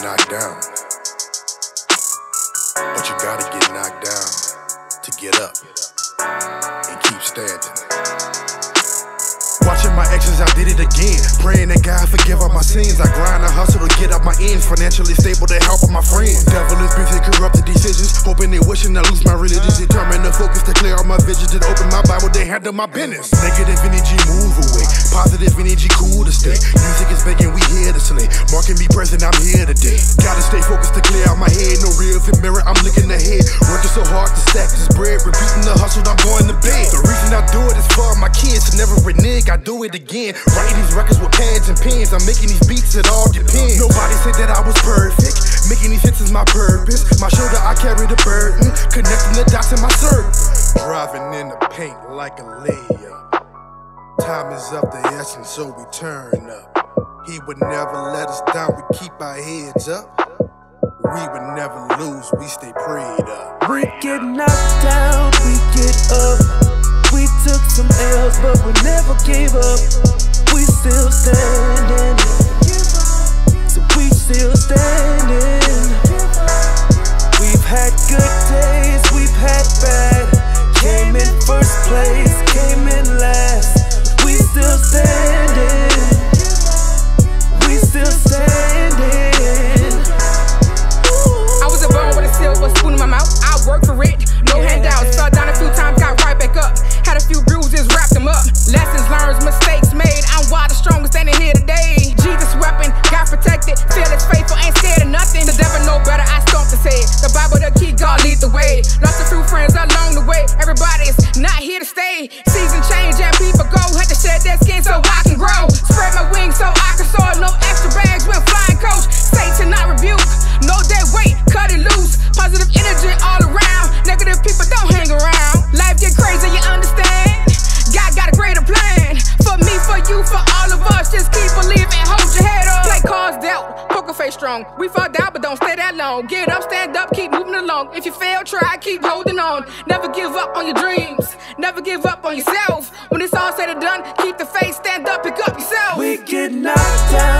knocked down. But you gotta get knocked down to get up and keep standing. Watching my actions, I did it again. Praying that God forgive all my sins. I grind and hustle to get up my ends. Financially stable to help all my friends. Devil is busy corrupted decisions. Hoping they wishing I lose my religion. Determined to focus to clear all my visions. And open my Bible, they handle my business. Negative energy move away. Positive energy cool to stay. Music is begging, we here to slay. Marking me present, I'm here today. Gotta stay focused to clear out my head. No real mirror, I'm looking ahead. Working so hard to stack this bread. Repeating the hustle, I'm going to bed. The reason I do it is for my kids to never renege. I do it again. Writing these records with pads and pens. I'm making these beats, it all depends. Nobody said that I was perfect. Making these hits is my purpose. My shoulder, I carry the burden. Connecting the dots in my circle. Driving in the paint like a layup. Time is of the essence, so we turn up. He would never let us down, we keep our heads up. We would never lose, we stay prayed up. We get knocked down, we get up. We took some L's, but we never gave up. We still standing. So we still standing. We've had good days, we've had bad. Came in first place, came in last. We still standing. We still standing. I wasn't born with a silver spoon in my mouth. I worked for it, no handouts. Fell down a few times, got right back up. Had a few bruises, wrapped them up. Lessons learned, mistakes made. I'm wild and strong, standing here today. Jesus weapon, God protected. Fearless, faithful, ain't scared of nothing. The devil know better, I stomped his head. The Bible, the key, God lead the way. Lost a few friends along the way. Everybody's not here to stay. Season change and people go. Had to shed their skin so I can grow. Spread my wings so I can soar. No extra bags when flying coach. Satan not rebuke. No dead weight, cut it loose. Positive energy all around. Negative people don't hang around. Life get crazy, you understand? God got a greater plan. For me, for you, for all of us. Just keep believing, hold your head up. Play cards dealt, poker face strong. We fall down, but don't stay that long. Get up, stand up, keep moving along. If you fail, try, keep holding on. Never give up on your dreams. Never give up on yourself. When it's all said and done, keep the faith, stand up, pick up yourself. We get knocked down.